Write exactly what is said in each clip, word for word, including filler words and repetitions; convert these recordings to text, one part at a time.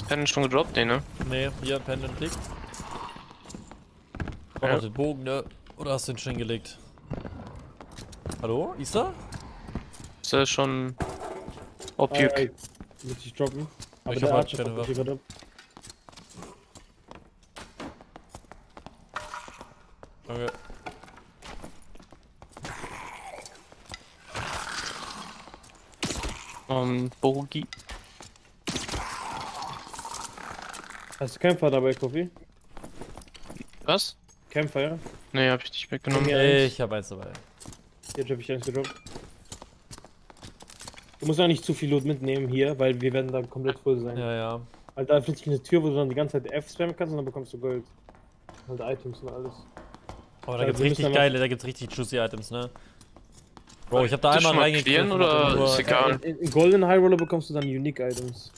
Pen schon gedroppt? Nee, ne? Nee, hier, Pen und Klick. Oh, Ja. den Bogen, ne? Oder hast du den schon hingelegt? Hallo, Isa? Ist ja schon. Ob Ah, ja, muss ich droppen. Aber Ich der hab halt Archer keine kommt nicht Waffe. gerade ab. Okay. Um, Bogi. Hast du Campfire dabei, Kofi? Was? Campfire? Nee, hab ich nicht mitgenommen. Ja, eins. Ich hab eins dabei. Jetzt habe ich eins gedroppt. Du musst auch nicht zu viel Loot mitnehmen hier, weil wir werden da komplett voll sein. Ja, ja. Weil da öffnet sich eine Tür, wo du dann die ganze Zeit F spammen kannst und dann bekommst du Gold. Halt Items und alles. Oh, da Ja, gibt's wir richtig müssen aber- geile, da gibt's richtig juicy Items, ne? Bro, ich hab da Willst du einmal schon mal clearen reingegriffen. oder und nur- ist egal? In, in Golden High Roller bekommst du dann Unique Items.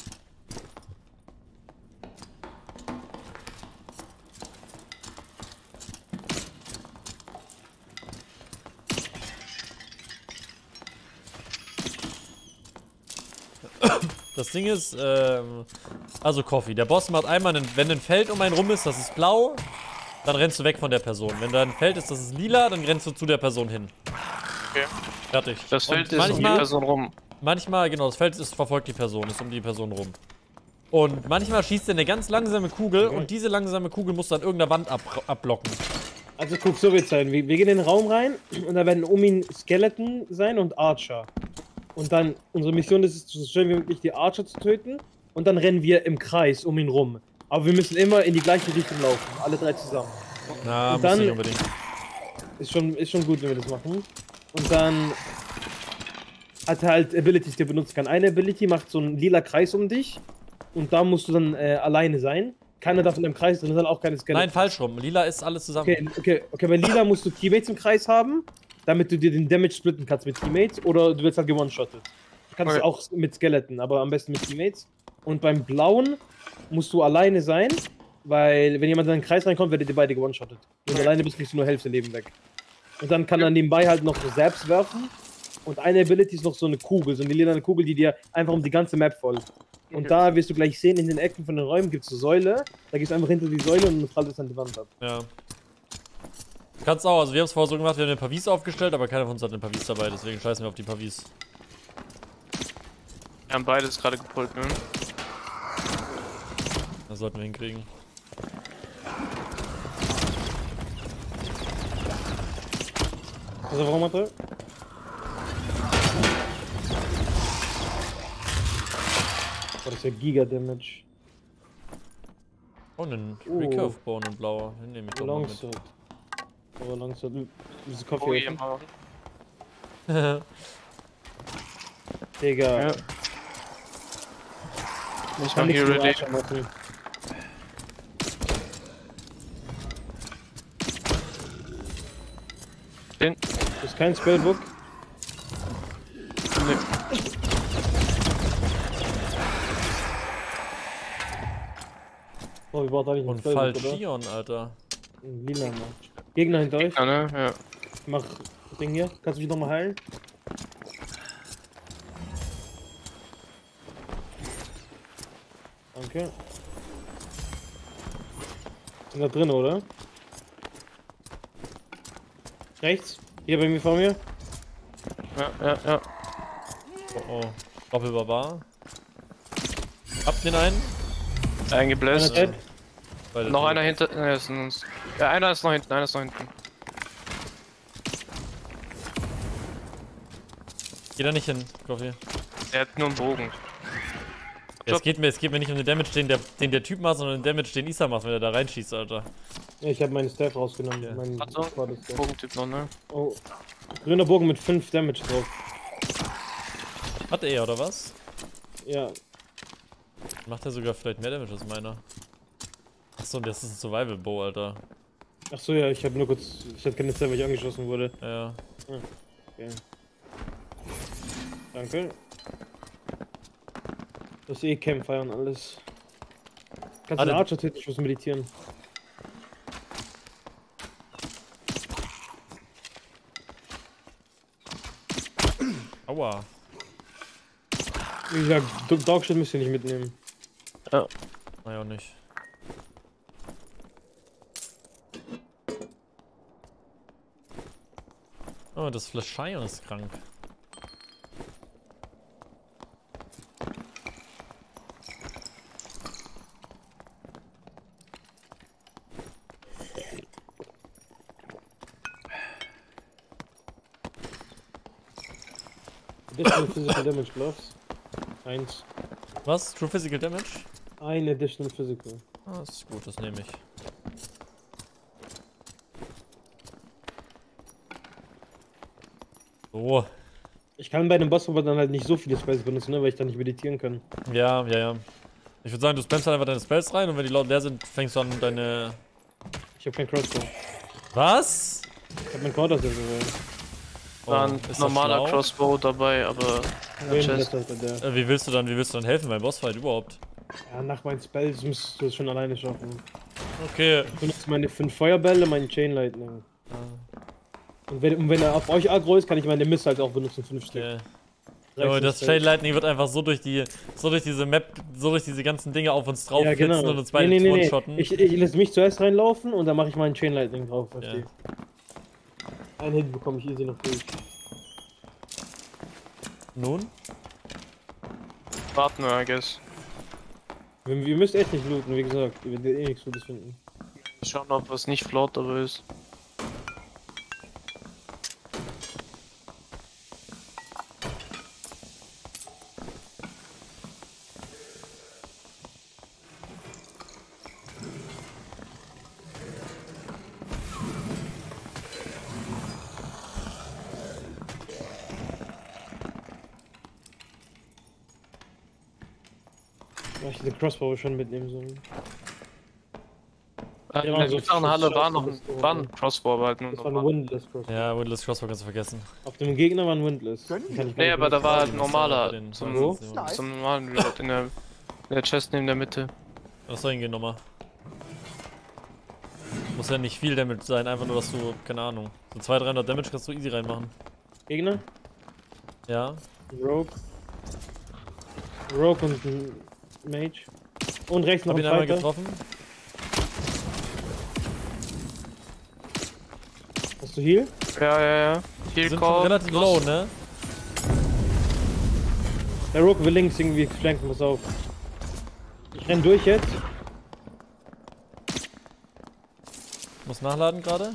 Das Ding ist, ähm, also Coffee. Der Boss macht einmal, einen, wenn ein Feld um einen rum ist, das ist blau, dann rennst du weg von der Person. Wenn da ein Feld ist, das ist lila, dann rennst du zu der Person hin. Okay. Fertig. Das Feld Und ist um die manchmal, Person rum. manchmal, genau, das Feld ist, verfolgt die Person, ist um die Person rum. Und manchmal schießt er eine ganz langsame Kugel Okay. und diese langsame Kugel musst du an irgendeiner Wand ab, abblocken. Also guck, so wird's sein. Wir, wir gehen in den Raum rein und da werden um ihn Skeleton sein und Archer. Und dann, unsere Mission ist es, so schnell wie möglich die Archer zu töten. Und dann rennen wir im Kreis um ihn rum. Aber wir müssen immer in die gleiche Richtung laufen. Alle drei zusammen. Na, Und muss dann- nicht unbedingt. Ist schon, ist schon gut, wenn wir das machen. Und dann hat er halt Abilities, die er benutzen kann. Eine Ability macht so einen lila Kreis um dich. Und da musst du dann äh, alleine sein. Keiner darf in dem Kreis drin sein, auch keine Skeleton. Nein, falsch rum. Lila ist alles zusammen. Okay, okay, okay, bei Lila musst du Teammates im Kreis haben, damit du dir den Damage splitten kannst mit Teammates, oder du wirst halt gewone-shottet. Du kannst Okay. auch mit Skeleton, aber am besten mit Teammates. Und beim Blauen musst du alleine sein, weil wenn jemand in den Kreis reinkommt, werdet ihr beide gewone-shottet. Wenn du alleine bist, kriegst du nur Hälfte Leben weg. Und dann kann er nebenbei halt noch so Zaps werfen. Und eine Ability ist noch so eine Kugel, so eine lila Kugel, die dir einfach um die ganze Map folgt. Und Okay. da wirst du gleich sehen, in den Ecken von den Räumen gibt es eine Säule. Da gehst du einfach hinter die Säule und dann prallt es an die Wand ab. Ja. Du kannst auch, also wir haben es vorher so gemacht, wir haben eine Pavis aufgestellt, aber keiner von uns hat eine Pavis dabei, deswegen scheißen wir auf die Pavis. Wir haben beides gerade gepult, ne? Das sollten wir hinkriegen. Also warum hat er? Oh, das ist ja Giga-Damage. Oh, einen Oh. Recurve-Bone in blauer. Den nehme ich doch mal mit. Longsword. Aber Longsword. Diese Oh, Kaffee hier öffnen. mal. Digga. Ja. Ich Kann mach nichts hier mit ready. Archer machen. Den. Das ist kein Spellbook. Nee. Oh, wir brauchen eigentlich ein Und Spellbook, oder? Falchion, Alter. Ein Lila, Mann. Gegner hinter euch. Ja, ne? Ja. Mach das Ding hier. Kannst du mich nochmal heilen? Danke. Sind da drin, oder? Rechts? Hier bei mir vor mir? Ja, ja, ja. Oh oh. Doppelbarbar. Habt den einen? Eingebläst. Einer dead? Beide Noch tot. einer hinter. Ne, ist in uns. Ja, einer ist noch hinten, einer ist noch hinten. Geh da nicht hin, Coffee. Der hat nur einen Bogen. Ja, es, geht mir, es geht mir nicht um den Damage, den der, den der Typ macht, sondern den Damage, den Isa macht, wenn er da reinschießt, Alter. Ja, ich habe meine Staff rausgenommen. Ja. Mein Ach so. Quad-Staff. Bogentyp noch, ne? Oh. Grüner Bogen mit fünf Damage drauf. Hat er, oder was? Ja. Macht er sogar vielleicht mehr Damage als meiner. Achso, das ist ein Survival Bow, Alter. Ach so, ja, ich habe nur kurz. Ich hatte keine Zeit, weil ich angeschossen wurde. Ja, ja. Okay. Danke. Das ist eh Campfire und alles. Kannst du Alle- den Archer töten? Ich muss meditieren. Aua. Wie gesagt, Do- Dogshit müsst ihr nicht mitnehmen. Ja. Naja, auch nicht. Oh, das Flaschion ist krank. Additional Physical Damage Gloves. Eins. Was? True Physical Damage? Ein Additional Physical. Ah, das ist gut, das nehme ich. So. Ich kann bei dem Bossroboter dann halt nicht so viele Spells benutzen, ne, weil ich dann nicht meditieren kann. Ja, ja, ja. Ich würde sagen, du spammst halt einfach deine Spells rein und wenn die laut leer sind, fängst du an deine... Ich hab kein Crossbow. Was? Ich hab mein Quarter-Silver. War ein ist das normaler schlau? Crossbow dabei, aber. in der Chest. Ja, Äh, wie willst du dann, wie willst du dann helfen beim Bossfight überhaupt? nach meinen Spells müsstest du es schon alleine schaffen. Okay. Ich benutze meine fünf Feuerbälle, meinen Chain Lightning. Ah, Und wenn, und wenn er auf euch aggro ist, kann ich meine Missiles auch benutzen, fünf Stück. okay. Drei, Aber fünf das Spells. Chain Lightning wird einfach so durch die, so durch diese Map, so durch diese ganzen Dinge auf uns drauf Ja, flitzen genau. und uns beide nee, nee, nee, one-shotten. nee. Ich, ich lasse mich zuerst reinlaufen und dann mache ich meinen Chain Lightning drauf, verstehe. Ja. Einen Hit bekomme ich easy noch durch. Nun? Warten wir, I guess. Wir, ihr müsst echt nicht looten, wie gesagt. Ihr werdet eh nichts Gutes finden. Schauen, ob was nicht flott dabei ist. Ja, ich hätte den Crossbow schon mitnehmen sollen. Äh, Ja, in der so mittleren Halle war noch ein, Scheiße, war ein Crossbow, aber halt nur Das war ein normal. Windless Crossbow. Ja, Windless Crossbow kannst du vergessen. Auf dem Gegner war ein Windless. Kann ich gar Nee, nicht aber da benutzen. war halt Den normaler. den- Zum, Wo? zum normalen Reload in der, in der Chest neben der Mitte. Was soll hingehen nochmal? Muss ja nicht viel Damage sein, einfach nur, dass du, keine Ahnung, so zweihundert, dreihundert Damage kannst du easy reinmachen. Gegner? Ja. Rogue. Rogue und ein Mage. Und rechts noch Hab ein ihn einmal Fighter. getroffen. Hast du Heal? Ja, ja, ja. Die Heal sind schon Call. relativ los. low, ne? Der Rogue will links irgendwie flanken, pass auf. Ich renn durch jetzt. Muss nachladen gerade.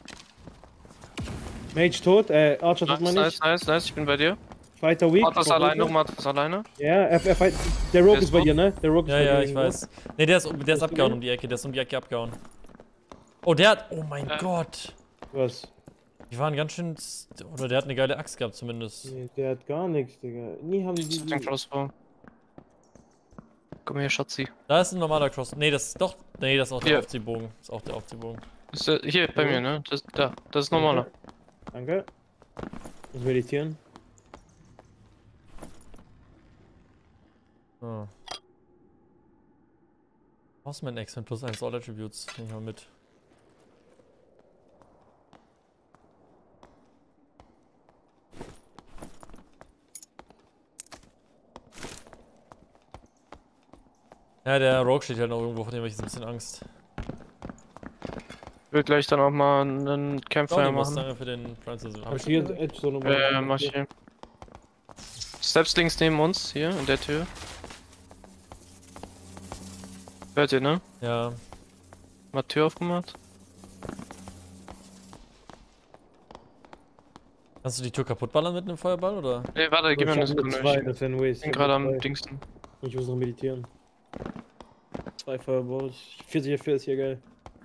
Mage tot, äh, Archer tot Nice, man nice, nicht. nice, nice, ich bin bei dir. Fighter weak. Matas Braucht alleine, Hilfe. noch Matas alleine. Ja, er, er fight, der Rogue Der ist ist bei tot. dir, ne? Der Rogue ist Ja, bei ja, dir. ich irgendwo. weiß. Ne, der ist, der ist Hast du abgehauen den? um die Ecke, der ist um die Ecke abgehauen. Oh, der hat. Oh mein Äh. Gott. Was? Die waren ganz schön. st- Oder der hat eine geile Axt gehabt zumindest. Nee, der hat gar nichts, Digga. Nie haben die Ich die... den Crossbow. Komm her, Schatzi. Da ist ein normaler Cross. Ne, das ist doch. Ne, das ist auch der Hier. Aufziehbogen. Das ist auch der Aufziehbogen. Ist der, hier bei Wo? mir, ne? Das, da, das ist normaler. Danke. Muss meditieren. Ah. Horseman X mit plus eins All Attributes. Nehm ich mal mit. Ja, der Rogue steht halt noch irgendwo, vor dem habe ich jetzt ein bisschen Angst. Ich will gleich dann auch mal einen Campfire Braunie muss machen. danke für den Francis. Hab Hast ich du hier schon Edge so nochmal? Äh, mach ich hier. Steps links neben uns, hier, in der Tür. Hört ihr, ne? Ja. Mal Tür aufgemacht. Kannst du die Tür kaputtballern mit einem Feuerball oder? Ne, warte, gib mir eine Ich hab nur Sekunde. zwei, Ich das wäre ein Waste. bin gerade am Dingsten. Ich muss noch meditieren. Zwei Fireballs. vierzig F P S hier, geil.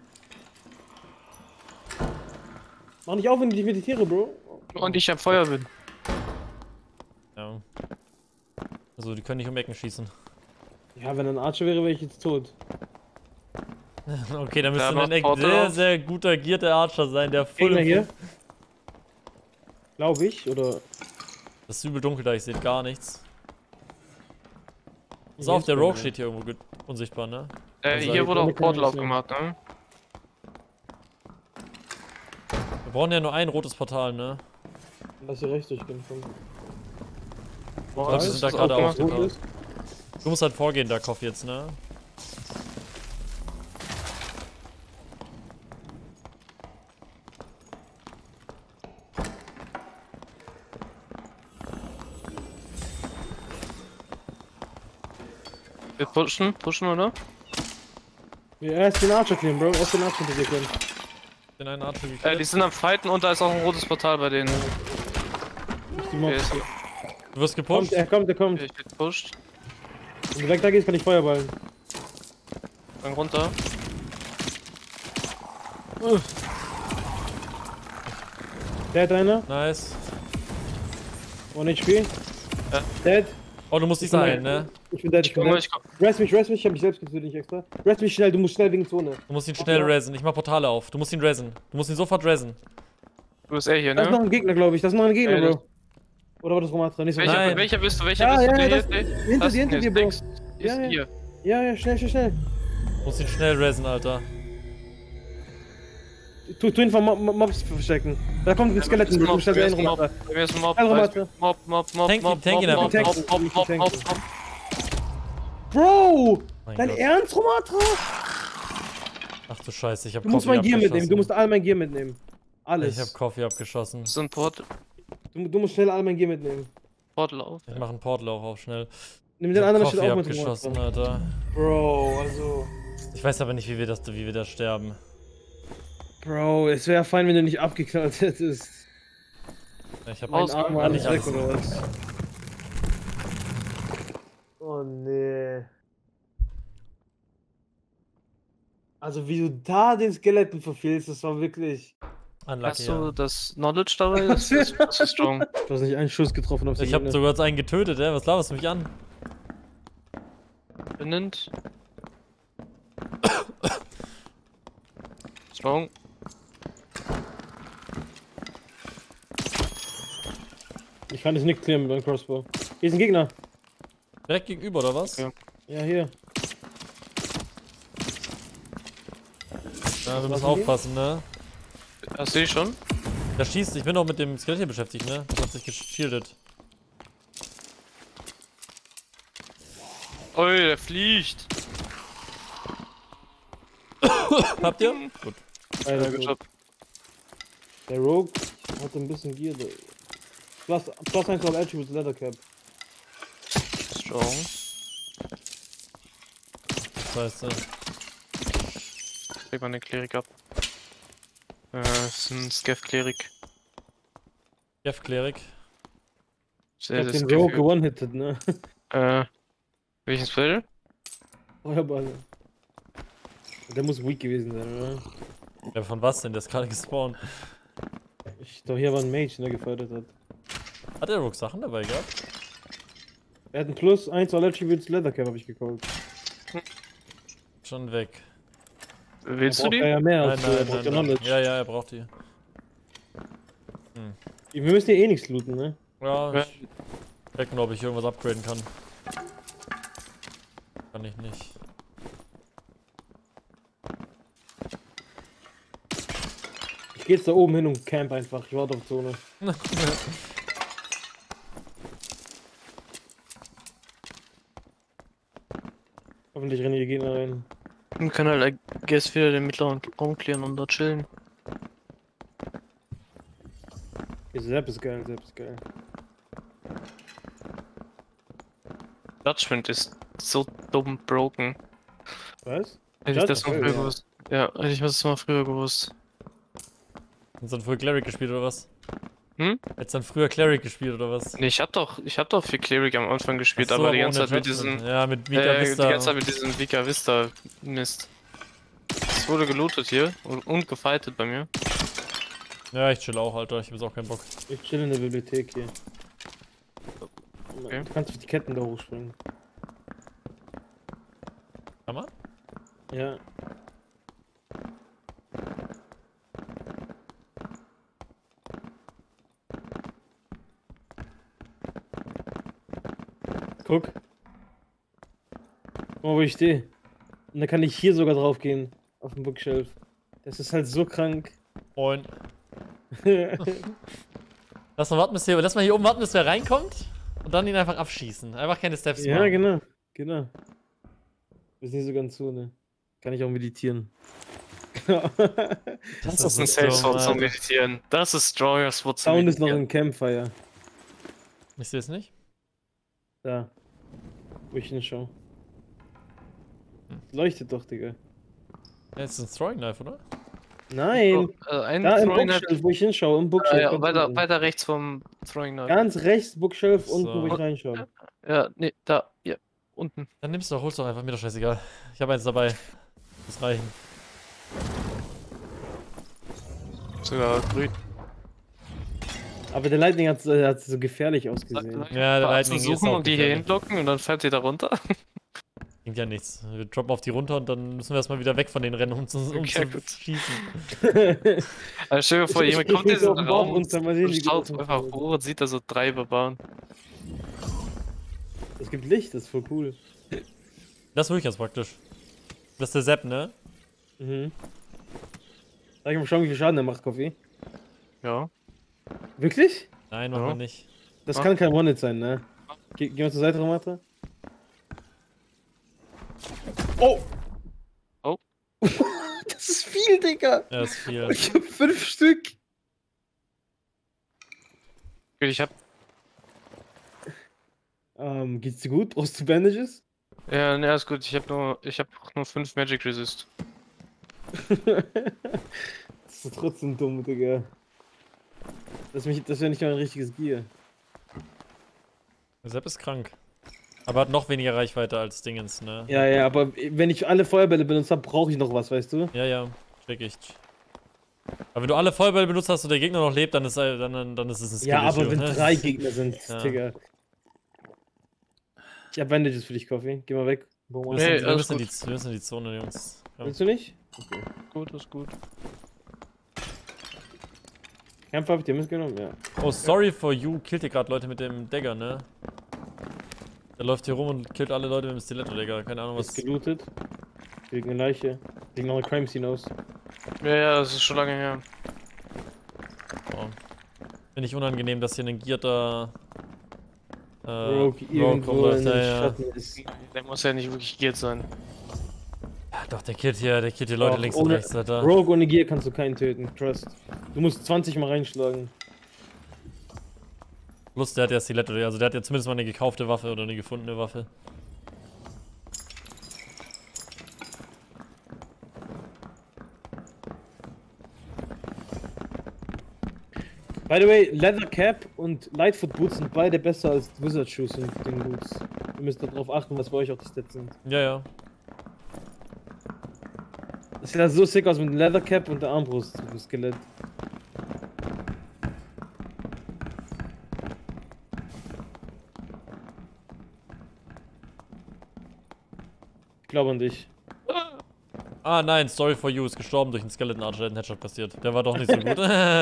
Mach nicht auf, wenn ich meditiere, Bro. Und ich am Feuer bin. Ja. Also die können nicht um Ecken schießen. Ja, wenn ein Archer wäre, wäre ich jetzt tot. Okay, dann müsste Ja, ein macht echt Portal sehr, auf. sehr guter Gierter Archer sein, der voll. Gegner im- hier. Glaube ich, oder? Das ist übel dunkel da, ich sehe gar nichts. Pass auf, der Rogue steht hier irgendwo ge- unsichtbar, ne? Äh, Also, hier ich wurde auch kann Portal nicht sehen. aufgemacht, ne? Wir brauchen ja nur ein rotes Portal, ne? Lass hier rechts durchgehen. Komm. Boah, Also ist sind da das gerade aufgemacht? aufgetaucht. Rot ist. Du musst halt vorgehen, da Kopf jetzt, ne? Pushen, pushen, oder? Ja, erst den Archer clean, Bro. Erst den Archer hinter dir können. Den einen Archer Äh, gekillt. die sind am Fighten und da ist auch ein rotes Portal bei denen. Nicht die Okay, Mobs. ist- Du wirst Kommt, gepusht. er kommt, er kommt. Ich bin gepusht. Wenn du weg da gehst, kann ich Feuerballen. Dann runter. Der hat einer. Nice. One H P. Ja. Dead. Oh, du musst dich Ich bin sein, ne? Ich bin dead, ich Ich bin komme, dead. ich komme. Rest mich, rest mich, ich hab mich selbst getötet, nicht extra. Rest mich schnell, du musst schnell wegen Zone. Du musst ihn schnell resen. Ich mach Portale auf. Du musst ihn resen. Du musst ihn sofort resen. Du bist eh hier, Da ist noch ne? ein Gegner, glaube ich. Das ist noch ein Gegner, Ey, das- Bro. Oder war das Romatra? Nicht so Welcher, Nein. welcher bist du? Welcher Ja, bist ja, du? ja, Der das- hier? hinter Das- dir, hinter nee, dir, Bro. links. Ist Ja, ja. hier. Ja, ja, schnell, schnell, schnell. Du musst ihn schnell resen, Alter. Tu, tu ihn von Mob, Mob, Mobs verstecken. Da kommt ein Skelett, Bei mir du ist musst schnell Mob, einen bei mir ist Romatra. Mob, bei mir ist Mob, Ein Mob, Romatra. Mob, Mob, Mob, Tank ihn, Mob, tank ihn Mob, einfach. Mob, Mob, Mob, Mob, Mob, Mob. Bro! Mein Dein Gott. Ernst, Romatra? Ach du Scheiße, ich hab Du musst Coffee mein Gear mitnehmen, du abgeschossen. musst all mein Gear mitnehmen. Alles. Ich hab Coffee abgeschossen. So ein Port, Du, du musst schnell all mein Gear mitnehmen. Portal auf. Ich mach einen Portal auch auf, schnell. Nimm Ich den hab anderen steht Coffee auch mit abgeschossen, Romatra. Alter. Bro, also. Ich weiß aber nicht, wie wir das, wie wir da sterben. Bro, es wäre fein, wenn du nicht abgeknallt hättest. Ich hab Mein Aus- Arm war Ja, nicht nicht weg alles. oder was? Oh nee. Also wie du da den Skeletten verfehlst, das war wirklich. Unlucky, Hast du ja. das Knowledge dabei? Das ist, das ist strong. Du hast nicht einen Schuss getroffen auf den Ich hab Gegner. sogar jetzt einen getötet, ey. Was laberst du mich an? Benannt. Strong. Ich kann das nicht klären mit meinem Crossbow. Hier ist ein Gegner. Direkt gegenüber, oder was? Ja. Ja, hier. Ja, wir Was müssen hier? aufpassen, ne? Hast du die schon? Der schießt, ich bin auch mit dem Skelett hier beschäftigt, ne? Das hat sich geschildet. Ui, der fliegt. Habt ihr? Gut. Alter, Ja, gut Job. der Rogue hat ein bisschen Gear. Da. Plus, plus eins auf Attributes Leather Cap. Strong. Scheiße. Leg mal den Klerik ab. Äh, das ist ein Skeff-Klerik. Jeff Klerik. Ich Sehr, hab sehr den Skeff. Rogue gewone-hitted, ne? Äh, welchen Spell? Feuerball. Der muss weak gewesen sein, oder? Ja, von was denn? Der ist gerade gespawnt. Ich glaube, hier war ein Mage, der gefördert hat. Hat der Rook Sachen dabei gehabt? Er hat ein Plus eins All Attributes Leather Cap, hab ich gekauft. Schon weg. Willst Er du braucht die? Ja mehr Nein, als äh, er nein, braucht nein, ja nein. Knowledge. Ja, ja, er braucht die. Wir müssen hier eh nichts looten, ne? Ja, Ja. ich check nur, ob ich irgendwas upgraden kann. Kann ich nicht. Ich geh jetzt da oben hin und camp einfach. Ich warte auf Zone. Hoffentlich rennen die Gegner rein. Man kann halt, I guess, wieder den mittleren Raum clearen und da chillen. Hier, Zap ist geil, Zap ist geil. Judgment ist so dumm broken. Was? Hätte ich das mal Judgment? früher gewusst. Ja, hätte ich das mal früher gewusst. Hast du dann früher Cleric gespielt oder was? Hm? Hättest du dann früher Cleric gespielt oder was? Nee, ich hab doch, ich hab doch viel Cleric am Anfang gespielt, Ach so, aber die ohne ganze Zeit mit Judgment. diesem. Ja, mit Vika Äh, die Vista. ganze Zeit mit diesem Vika Vista Mist. Es wurde gelootet hier und, und gefightet bei mir. Ja, ich chill auch, Alter. Ich hab jetzt auch keinen Bock. Ich chill in der Bibliothek hier. Okay. Du kannst auf die Ketten da hochspringen. Kann man? Ja. Guck. Guck mal, wo ich stehe. Und dann kann ich hier sogar drauf gehen. Auf dem Bookshelf. Das ist halt so krank. Moin. Lass mal warten, bis hier, lass mal hier oben warten, bis er reinkommt. Und dann ihn einfach abschießen. Einfach keine Steps Ja, machen. genau. Genau. Ist nicht so ganz so, ne? Kann ich auch meditieren. Das, ist ein so Safe Spot dumm, zum Alter. Meditieren. Das ist Stronger Spot zum Sound ist noch Meditieren. ein Campfire. Ich sehe es nicht. Da. Wo ich hinschaue. Leuchtet doch, Digga. Ja, jetzt ist ein Throwing Knife, oder? Nein. Äh, ein Da im Throwing Knife. Bookshelf, wo ich hinschaue, im Äh, Bookshelf. ja, ganz weiter, unten. weiter rechts vom Throwing Knife. Ganz rechts, Bookshelf, So. unten, wo ich reinschaue. Ja, nee, da, hier, unten. Dann nimmst du doch, holst doch einfach, mir doch scheißegal. Ich habe eins dabei. Das reichen. Sogar grün. Aber der Lightning hat, äh, hat so gefährlich ausgesehen. Ja, der Lightning ist suchen auch und die hier gefährlich. hinlocken und dann fällt die da runter. Bringt ja nichts. Wir droppen auf die runter und dann müssen wir erstmal wieder weg von den Rennen, um zu, um Okay, zu gut. schießen. Also stell dir vor, Ich- jemand ich kommt in bin so diesen auf dem Bauch Raum und runter, mal sehen, wie gut schaut das einfach funktioniert. hoch und sieht da so drei Barbaren. Es gibt Licht, das ist voll cool. Das ist wirklich ganz praktisch. Das ist der Sepp, ne? Mhm. Sag ich mal schauen, wie viel Schaden er macht, Kofi. Ja. Wirklich? Nein, machen Ja. wir nicht. Das Ah. kann kein One-Hit sein, ne? Geh, geh mal zur Seite, Ramatra. Oh! Oh. Das ist viel, Digga! Ja, das ist viel. Ich hab fünf Stück! Gut, ich hab. Ähm, geht's dir gut? Brauchst du Bandages? Ja, ne, ist gut. Ich hab nur. Ich hab nur fünf Magic Resist. Das ist trotzdem dumm, Digga. Das, mich, das wäre nicht mal ein richtiges Gear. Der Sepp ist krank. Aber hat noch weniger Reichweite als Dingens, ne? Ja, ja, aber wenn ich alle Feuerbälle benutzt habe, brauche ich noch was, weißt du? Ja, ja, check ich. Aber wenn du alle Feuerbälle benutzt hast und der Gegner noch lebt, dann ist, er- dann, dann ist es ein Skill Ja, aber Issue, wenn ne? drei Gegner sind, Ja. Digga. Ich hab Bandages für dich, Kofi. Geh mal weg. Wir Boah, müssen, Nee, wir, alles müssen in gut. die, wir müssen in die Zone, Jungs. Ja. Willst du nicht? Okay. Gut, ist gut. Kämpfer habt ihr mitgenommen? Ja. Oh, sorry for you. Killt ihr gerade Leute mit dem Dagger, ne? Der läuft hier rum und killt alle Leute mit dem Stiletto-Dagger. Keine Ahnung, Ist was... gelootet. Wegen eine Leiche. Wegen noch eine Crime Scene aus. Ja, ja, das ist schon lange her. Oh. Finde ich unangenehm, dass hier ein gierter... Äh, Rogue irgendwo rumläuft. in Ja, den ja. Schatten ist. Der muss ja nicht wirklich geared sein. Ja, doch, der killt hier, der killt hier Leute Doch, links und ohne- rechts, Alter. Rogue ohne Gear kannst du keinen töten. Trust. Du musst zwanzig mal reinschlagen. Plus, der hat ja Stiletto, also der hat ja zumindest mal eine gekaufte Waffe oder eine gefundene Waffe. By the way, Leather Cap und Lightfoot Boots sind beide besser als Wizard Shoes und den Boots. Ihr müsst darauf achten, was bei euch auch die Stats sind. Ja, ja. Das sieht ja so sick aus mit dem Leather Cap und der Armbrust, das Skelett. Ich glaube an dich. Ah nein, Story for You ist gestorben durch einen Skeleton Archer, der hat einen Headshot kassiert. Der war doch nicht so gut.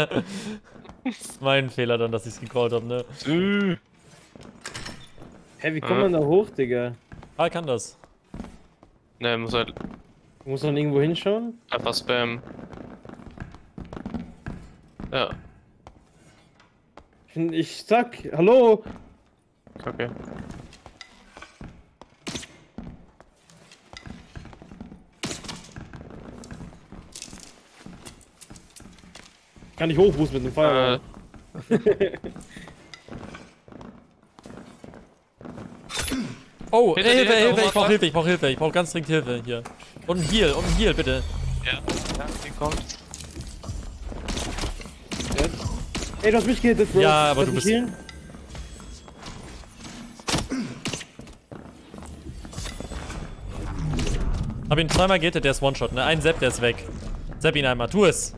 Mein Fehler dann, dass ich es gecallt habe, ne? Hä, wie kommt man da hoch, Digga? Ah, kann das. Ne, muss halt Muss man irgendwo hinschauen? einfach spammen. Ja, Ich, bin- ich sag, hallo? okay. Kann ich hochboosten mit dem Feuer. Äh, Oh, Hinter Hilfe, dir, Hilfe, da ich brauch oben, Hilfe, ich brauch Hilfe, ich brauch ganz dringend Hilfe hier. Und ein Heal, und ein Heal, bitte. ja, ja, die kommt. Ey, du hast mich gehittet, Bro. Ja, aber Kannst du mich bist- healen? Hab ihn zweimal gehittet, der ist One-Shot, ne? Ein Sepp, der ist weg. Sepp ihn einmal, tu es.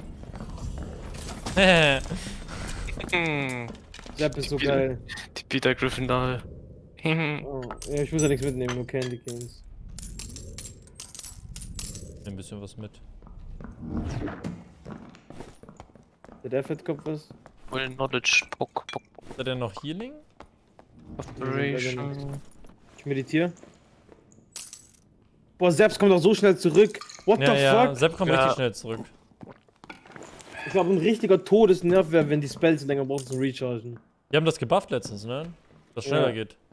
Hm, Sepp ist so Die- geil. die Peter Gryffindor. Oh, ja, ich muss ja nichts mitnehmen, nur Candy Canes. Ein bisschen was mit. Der Death kommt was? Well, Knowledge, Pock, Pock, Hat er denn noch Healing? Operation. Ich meditiere. Boah, Sepp kommt doch so schnell zurück. What Ja, the ja, fuck? Sepp kommt Ja. richtig schnell zurück. Ich glaube, ein richtiger Todesnerv wäre, wenn die Spells länger brauchen zum Rechargen. Die haben das gebufft letztens, ne? Dass schneller Ja. geht.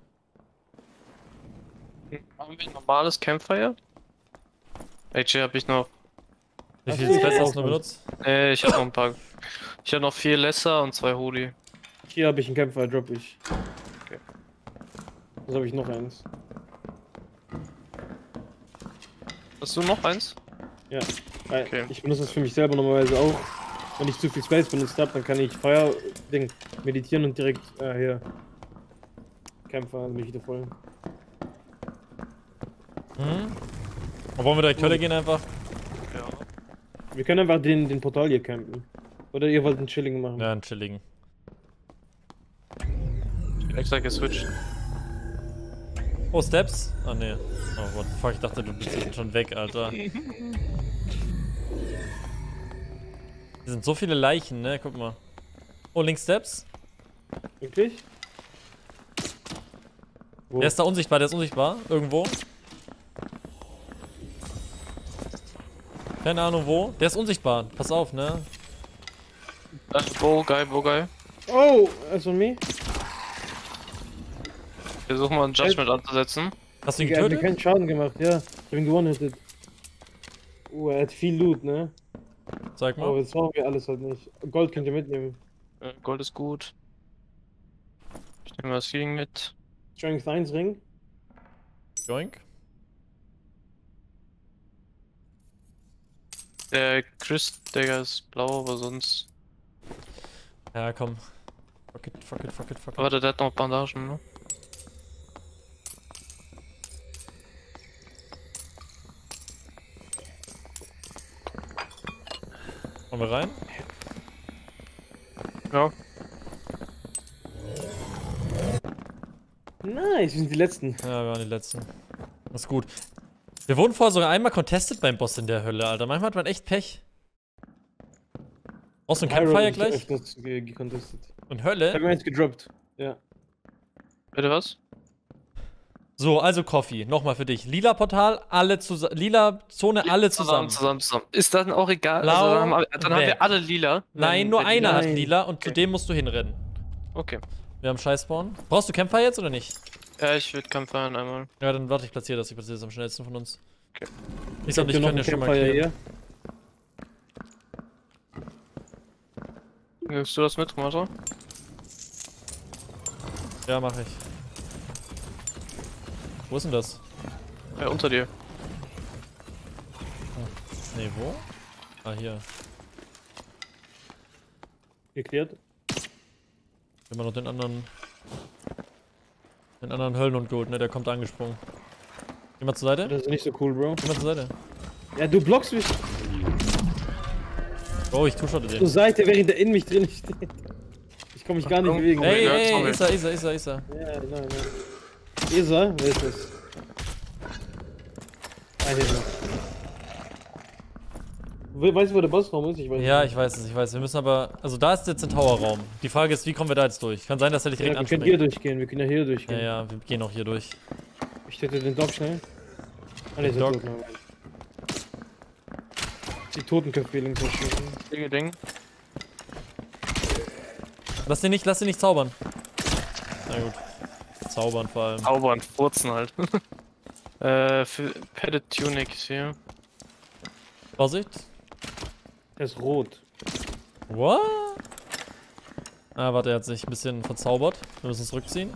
Haben wir ein normales Campfire? H J hab ich noch. Wie Ach viel so, Spells ja. hast du noch benutzt? Äh, ich hab noch ein paar. Ich hab noch vier Lesser und zwei Holy. Hier habe ich einen Campfire, drop ich. Okay. Was habe ich noch eins? Hast du noch eins? Ja. Weil Okay. Ich benutze das für mich selber normalerweise auch. Wenn ich zu viel Space benutzt habe, dann kann ich Feuer Ding, meditieren und direkt äh, hier Kämpfer, also mich wieder voll. Hm? Und wollen wir direkt Hölle gehen einfach? Ja. Wir können einfach den, den Portal hier campen. Oder ihr wollt einen Chilling machen? Ja, einen chilligen. Ich bin extra geswitcht. Oh, Steps? Ah, ne. Oh, what the fuck, ich dachte, du bist jetzt schon weg, Alter. Hier sind so viele Leichen, ne? Guck mal. Oh, links Steps. Wirklich? Wo? Der ist da unsichtbar, der ist unsichtbar. Irgendwo. Keine Ahnung wo. Der ist unsichtbar. Pass auf, ne? Ach, wo geil, wo geil. Oh, also me? Versuch mal ein Judgment anzusetzen. Hast du ihn Er hat mir getötet? keinen Schaden gemacht, ja. Ich hab ihn gewonnen. Oh, er hat viel Loot, ne? Sag Aber mal. das brauchen wir alles halt nicht. Gold könnt ihr mitnehmen. Äh, Gold ist gut. Ich nehme das Healing mit. Strength eins Ring. Joink. Der Chris, Digger ist blau, aber sonst. Ja, komm. Fuck it, fuck it, fuck it, fuck it. Warte, der hat noch Bandagen, ne? Wollen wir rein? Ja. Nice, wir sind die Letzten. Ja, wir waren die Letzten. Das ist gut. Wir wurden vorher sogar einmal contested beim Boss in der Hölle, Alter. Manchmal hat man echt Pech. Brauchst du einen Pyro Campfire hab ich gleich? öfters ge- gecontestet. Und Ich hab Hölle? mir eins gedroppt. Ja. Bitte was? So, also Coffee. Nochmal für dich. Lila Portal, alle zusammen. Lila Zone, alle zusammen. Zusammen, zusammen. Ist das denn auch egal? Blau, also, dann haben, wir, dann haben weg. wir alle lila. Nein, Wenn- nur wenn die- einer hat Nein. Lila und zu Okay. dem musst du hinrennen. Okay. Wir haben Scheißspawn. Brauchst du Campfire jetzt oder nicht? Ja, ich würde Kampfeiern einmal. Ja, dann warte, ich platziere das. Ich platziere das am schnellsten von uns. Okay. Ich glaube, ich Habt ihr kann ja noch schon einen mal Campfire klären. hier? Nimmst du das mit, Martha? Ja, mach ich. Wo ist denn das? Ja, unter dir. Nee, wo? Ah, hier. Geklärt. Immer noch den anderen. Den anderen Höllen und Gold, ne? Der kommt angesprungen. Geh mal zur Seite. Das ist nicht so cool, Bro. Geh mal zur Seite. Ja, du blockst mich Oh, ich two-shotte zur den. Seite, während der in mich drin steht. Ich kann mich gar nicht Ach, bewegen. Ey, ja, ey, sorry. ist er, ist er, ist er, ist er. Ja, nein, nein. Esa, wer ist das? Ah, hier noch. We- Weißt du, wo der Bossraum ist? Ich weiß Ja, nicht. ich weiß es, ich weiß. Wir müssen aber. Also, da ist jetzt ein Towerraum. Die Frage ist, wie kommen wir da jetzt durch? Kann sein, dass er dich direkt Ja, wir können hier anspringt. durchgehen, wir können ja hier durchgehen. Ja, ja, wir gehen auch hier durch. Ich töte den Doc schnell. Ah, der ist ja Doc. tot. nein, nein. Die Totenköpfe links verschwinden. Ding, Ding. Lass den nicht, lass den nicht zaubern. Na gut. Zaubern vor allem. Zaubern, furzen halt. äh, für Padded Tunic ist hier. Vorsicht. Der ist rot. What? Ah, warte, er hat sich ein bisschen verzaubert. Wir müssen es zurückziehen.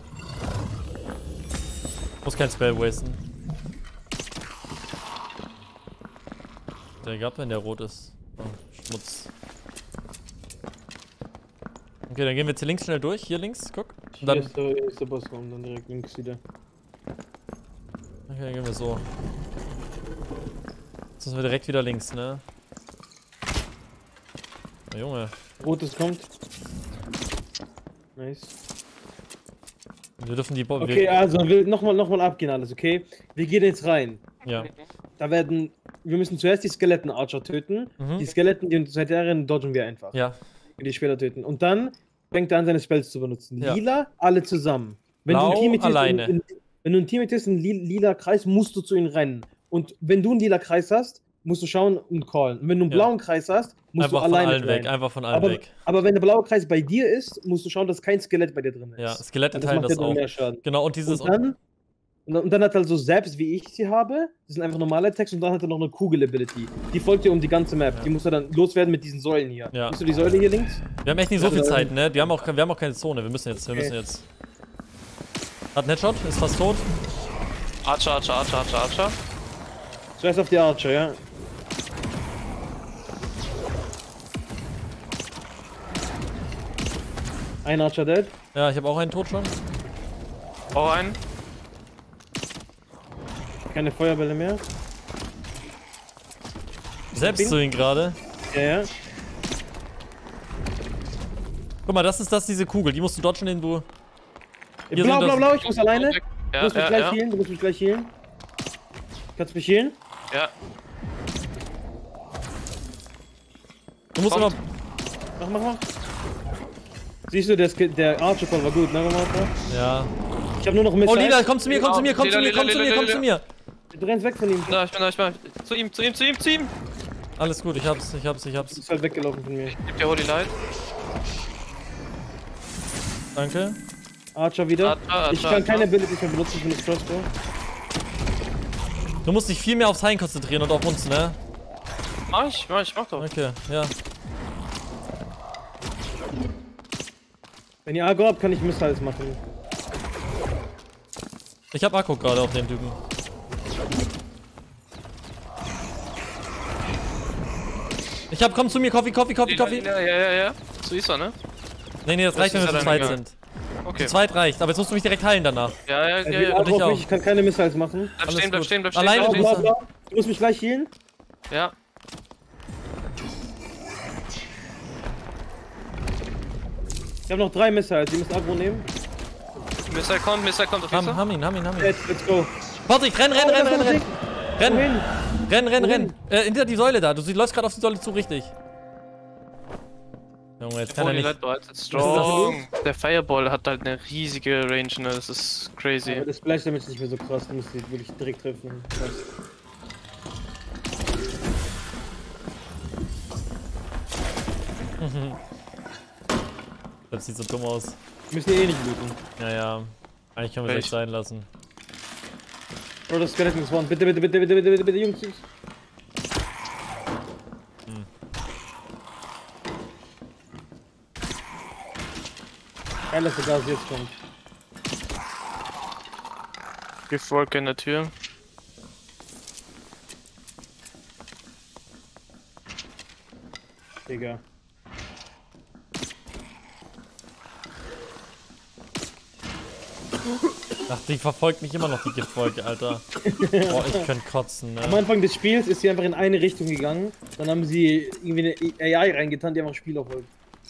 Muss kein Spell wasten. Der gab, wenn der rot ist. Oh, Schmutz. Okay, dann gehen wir jetzt hier links schnell durch. Hier links, guck. Und Hier dann. ist der, hier ist der Bossraum, dann direkt links wieder. Okay, dann gehen wir so. Jetzt müssen wir direkt wieder links, ne? Na Junge. Rotes kommt. Nice. Wir dürfen die Bo Okay, wir, also wir nochmal noch mal abgehen alles, okay? Wir gehen jetzt rein. Ja. Da werden. Wir müssen zuerst die Skeletten-Archer töten. Mhm. Die Skeletten, die uns seit Jahren dodgen wir einfach. Ja. Und die später töten. Und dann fängt er an, seine Spells zu benutzen. Ja. Lila, alle zusammen. Wenn Blau, du ein Team mit alleine. In, in, wenn du ein Team mit in li lila Kreis, musst du zu ihnen rennen. Und wenn du einen lila Kreis hast, musst du schauen und callen. Und wenn du einen Ja. blauen Kreis hast, musst Einfach du von alleine allen weg, rein. einfach von allen Aber, weg. aber wenn der blaue Kreis bei dir ist, musst du schauen, dass kein Skelett bei dir drin ist. Ja, Skelette Weil das teilen macht das dir dann auch. mehr Schaden. Genau, und dieses. Und dann, und dann- und dann hat er also selbst, wie ich sie habe, das sind einfach normale Attacks und dann hat er noch eine Kugel-Ability. Die folgt dir um die ganze Map. Ja. Die muss er dann loswerden mit diesen Säulen hier. Ja. Siehst du die Säule hier links? Wir haben echt nicht so viel Ja, Zeit, ne? Wir haben auch, wir haben auch keine Zone. Wir müssen jetzt, wir Okay. müssen jetzt. Hat einen Headshot, ist fast tot. Archer, Archer, Archer, Archer, Archer. Zuerst auf die Archer, ja. Ein Archer dead. Ja, ich habe auch einen Tod schon. Auch einen. Keine Feuerbälle mehr. Selbst zu ihn gerade. Ja, ja. Guck mal, das ist das, diese Kugel. Die musst du dodgen, den du... Hier Blau, sind blau, das- blau, ich muss alleine. Du Ja, musst mich ja, gleich ja. healen, du musst mich gleich healen. Kannst mich healen? Ja. Du musst Kommt. immer... Mach, mach, mach. Siehst du, der, Sk- der Archer Call war gut, ne, Romata? Ja. Ich hab nur noch Oh, Missiles. Lila, komm zu mir, komm zu mir, komm zu Lila, mir, komm zu Lila, mir, komm Lila, zu mir. Du rennst weg von ihm. Da, ich bin da, ich bin da. Zu ihm, zu ihm, zu ihm, zu ihm. Alles gut, ich hab's, ich hab's, ich Du hab's. bist halt weggelaufen von mir. Gib dir Holy Light. Danke. Archer wieder. Archer, Archer, ich kann Archer. keine Abilities mehr benutzen für das Crossbow. Du musst dich viel mehr aufs Heilen konzentrieren und auf uns, ne? Mach ich, mach ich, mach doch. Okay, ja. Wenn ihr Agro habt, kann ich Missiles machen. Ich hab Akku gerade auf den Typen. Ich hab, komm zu mir, Coffee, Coffee, Coffee, Coffee. Ja, ja, ja, ja. So ist er, ne? Nee, nee, das, Das reicht, wenn ist wir ja zu dann zweit egal. sind. Okay. Zu zweit reicht, aber jetzt musst du mich direkt heilen danach. Ja, ja, Er ja, will ja. und Agro ich auf auch. mich, ich kann keine Missiles machen. Bleib Alles stehen, bleib gut. stehen, bleib stehen. Alleine bleib Blau, stehen. blau, blau. Du musst mich gleich healen. Ja. Ich habe noch drei Missiles, ihr müsst Agro nehmen. Mister kommt, Mister kommt, auf Ham, jeden ham ihn, ham ihn, ham ihn. Jetzt, let's go. Vorsicht, renn, renn, renn, renn, renn. Renn, Wohin? renn, renn, renn. Wohin? Äh, hinter die Säule da. Du sie- läufst gerade auf die Säule zu, richtig. Junge, jetzt kann er Holy nicht. Light bereitet. Strong. Der Fireball hat halt eine riesige Range, ne? Das ist Aber crazy. das Splash Damage ist nicht mehr so krass, du musst dich wirklich direkt treffen. Krass. Das sieht so dumm aus. Wir müssen eh nicht looten. Ja, ja. Eigentlich können wir es echt Echt? sein lassen. Bro, das Skeleton spawn. Bitte, bitte, bitte, bitte, bitte, bitte, bitte, Jungs, Jungs. Geil, dass der Gas jetzt kommt. Giftwolke in der Tür. Digga. Ach, die verfolgt mich immer noch, die Giftwolke, Alter. Boah, ich könnte kotzen, Am ne? Anfang des Spiels ist sie einfach in eine Richtung gegangen. Dann haben sie irgendwie eine A I reingetan, die einfach Spiel aufholt.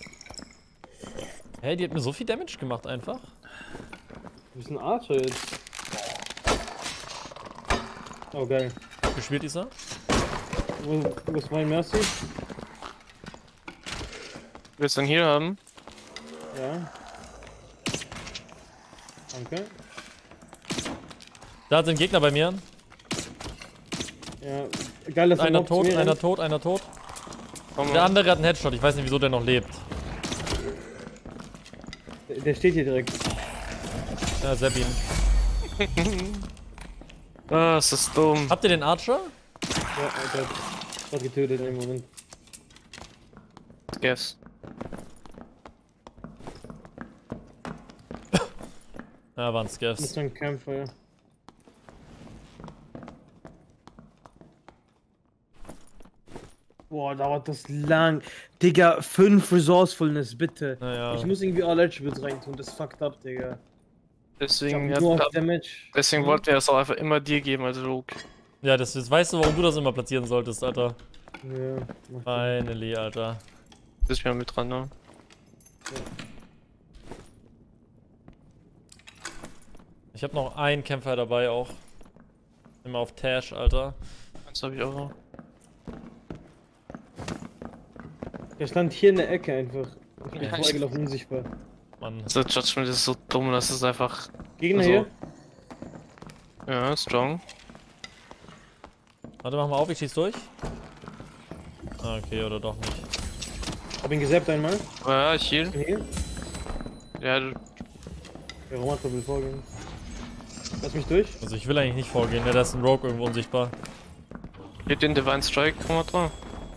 Hey, die hat mir so viel Damage gemacht einfach. Du bist ein Archer jetzt. Oh, geil. Gespielt ist er? Wo, wo ist mein Mercy? Willst du einen hier haben? Ja. Danke. Da sind Gegner bei mir. Ja. Geil, dass er Einer noch zu tot, mir einer rennt. tot, einer tot. Komm Der mal. andere hat einen Headshot, ich weiß nicht, wieso der noch lebt. Der, der steht hier direkt. Ja, Sabin. Ah, es ist dumm. Habt ihr den Archer? Ja, der hat getötet im Moment. Guess. Ja, waren Das ist Scavs. ein Campfire. Boah, dauert das lang. Digga, fünf Resourcefulness, bitte. Naja. Ich muss irgendwie All Attributes reintun, das fuckt up, Digga. Ich Deswegen, hab ja, nur da, auf Damage. deswegen wollten wir es auch einfach immer dir geben als Rogue. Ja, das, jetzt weißt du, warum du das immer platzieren solltest, Alter. Ja, mach das. Finally, Alter. Das ist mir mit dran, ne? Ich hab noch einen Kämpfer dabei auch. Immer auf Tash, Alter. Das habe ich auch noch. Der stand hier in der Ecke einfach. Ich bin Ja, ich- vorbeigelaufen, unsichtbar. Mann. Das Judgment ist so dumm, das ist einfach. Gegner Also- hier? Ja, strong. Warte, mach mal auf, ich schieß durch. Ah, okay, oder doch nicht. Hab ihn gesappt einmal. Ja, ich heal. Bin hier. Ja, du- Der Romato will vorgehen. Lass mich durch. Also ich will eigentlich nicht vorgehen, ne? Da ist ein Rogue irgendwo unsichtbar. gib den Divine Strike, komm mal drauf.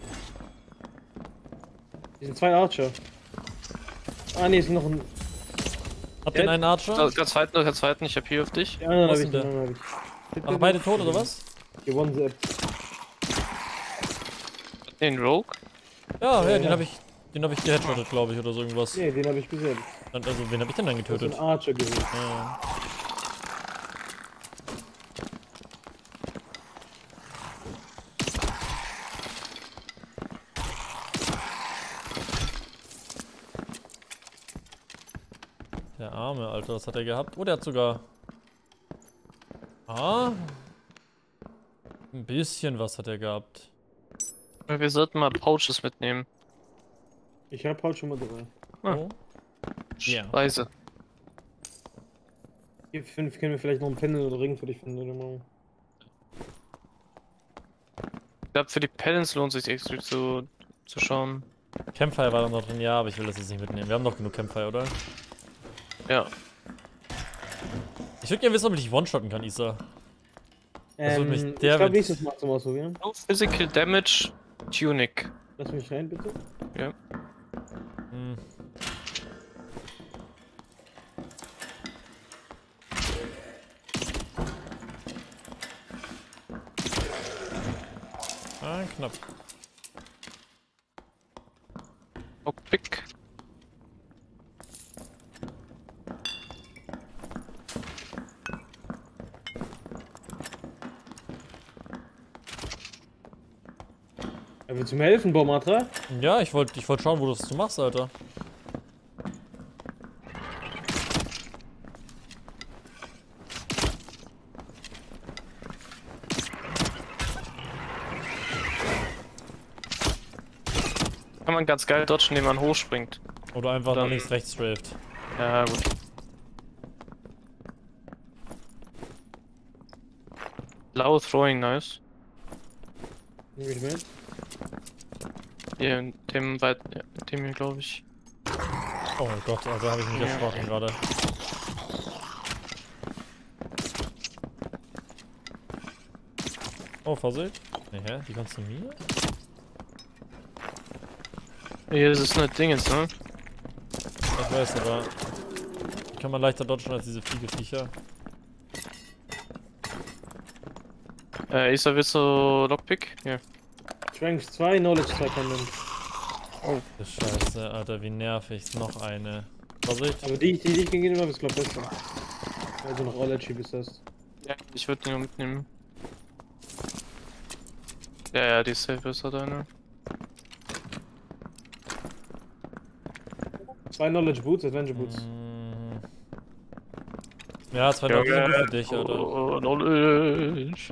Hier sind zwei Archer. Ah ne, ist noch ein. Habt ihr Ja. einen Archer? Der zweiten, der zweiten, ich hab hier auf dich. Die anderen Wo hab ist ich, denn die anderen hab ich. Ach, beide tot oder was? Gewonnen. Den Rogue? Ja, ja, Ja, den ja. habe ich, den habe ich geheadshottet, glaube ich, oder so irgendwas. Nee, den habe ich gesehen. Also, wen habe ich denn dann Das ist getötet? ein Archer gewesen. Ja. Der Arme, Alter, was hat er gehabt? Oh, der hat sogar... Ah. Ein bisschen was hat er gehabt. Wir sollten mal Pouches mitnehmen. Ich habe halt schon mal drei. Ah. Oh. Ja. Weise. Hier fünf können wir vielleicht noch einen Pendel oder Ring für dich finden, oder mal. Ich glaube, für die Pellets lohnt sich extra zu, zu schauen. Campfire war da noch drin, ja, aber ich will das jetzt nicht mitnehmen. Wir haben noch genug Campfire, oder? Ja. Ich würde gerne wissen, ob ich dich one-shotten kann, Isa. Das würde mich Ähm, ich der glaube, mit- nächstes Mal zum Ausprobieren. No Physical Damage Tunic. Lass mich rein, bitte. Ja. Hm. Ah, knapp. Lockpick. Ja, willst du mir helfen, Baumatra? Ja, ich wollte ich wollt schauen, wo du das machst, Alter. Kann man ganz geil dodgen, indem man hochspringt. Oder einfach Dann- nach links, rechts straft. Ja, gut. Low Throwing, nice. Nehme ich mit. Hier, in dem weit, ja, in dem hier, glaube ich. Oh mein Gott, also habe ich mich Ja. erschrocken gerade. Oh, Vorsicht. Nee, hä? Die kannst du mir? Hier ist es eine Dingens, ne? Ich weiß, aber... Die kann man leichter dodgen als diese Fliegeviecher. Äh, Isa, willst du Lockpick? Ja. Strength zwei, Knowledge zwei Pendant. Oh. Scheiße, Alter, wie nervig. Noch eine. Vorsicht. Aber die, die, die ich gegenüber habe, ist glaube ich besser. Also noch All Attributes hast. Ja, ich würde den nur mitnehmen. Ja, ja, die ist safe besser, deine. Zwei Knowledge Boots, Adventure Boots. Mm. Ja, zwei Leute sind gut für dich, Alter. Oh, Knowledge.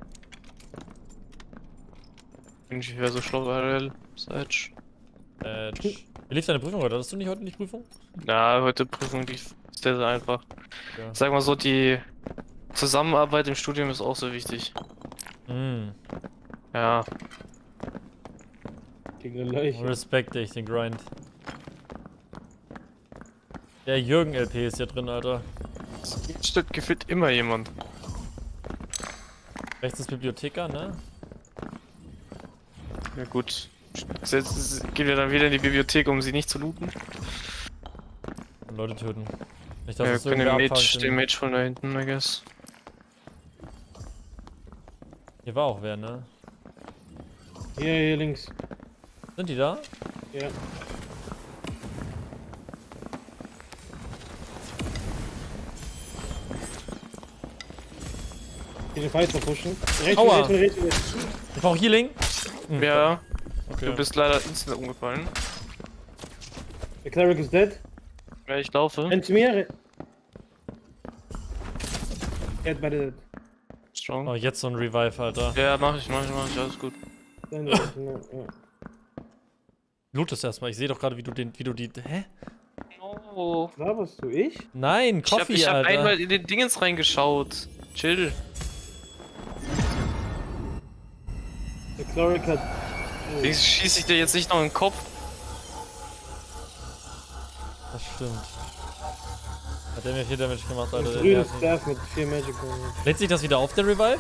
Ich wäre so schlau bei R L. Sedge. Edge. Wie lief deine Prüfung heute? Hattest du nicht heute nicht Prüfung? Na, heute Prüfung lief sehr, sehr einfach. Ja. Sag mal so, die Zusammenarbeit im Studium ist auch so wichtig. Mm. Ja, Gegen Leiche. Respekt dich, den Grind. Der Jürgen L P ist hier drin, Alter. es steht gefühlt immer jemand. Rechts ist Bibliotheker, ne? Ja gut. Jetzt gehen wir dann wieder in die Bibliothek, um sie nicht zu looten. Und Leute töten. Nicht, dass Ja, wir es können den irgendwer Mage, abfangt. den Mage von da hinten, I guess. Hier war auch wer, ne? Hier, hier links. Sind die da? Ja. Hier den Fighter pushen. Rechts, Aua. rechts, rechts, rechts. Ich brauch Healing. Hm. Ja, Okay. du bist leider instant umgefallen. Der Cleric is dead. Ja, ich laufe. Renn zu mir. Er hat beide dead. Strong. Oh, jetzt so ein Revive, Alter. Ja, mach ich, mach ich, mach ich, alles gut. Deine Seite, ja, ja. Loot es erstmal. Ich sehe doch gerade, wie du den, wie du die. Hä? Oh. Laberst du? Ich? Nein, Ich hab, Coffee, ich hab Alter. einmal in den Dingens reingeschaut. Chill. Der Cleric hat. Oh. Ich schieße ich dir jetzt nicht noch in den Kopf. Das stimmt. Hat der mir viel Damage gemacht, Alter. Ein Der grünes nervt mich. Staff mit vier Magic Points. Lädt sich das wieder auf, der Revive?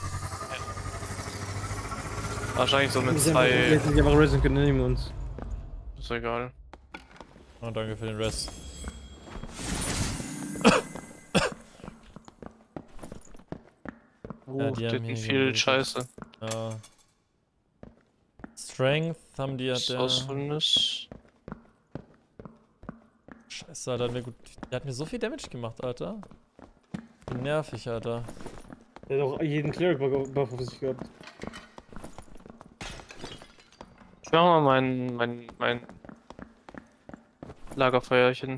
Wahrscheinlich so mit Wir zwei. hätten die einfach resen können neben uns. Ist egal. Oh, danke für den Rest. Oh, Ja, die die haben hatten hier viel gelootet. Scheiße. Ja. Strength haben die ja Das der... Ausholendes. Scheiße, Alter, mir gut. Der hat mir so viel Damage gemacht, Alter. Wie nervig, Alter. Der hat auch jeden Cleric-Buff auf sich gehabt. Ich mach mal mein, mein, mein Lagerfeuerchen.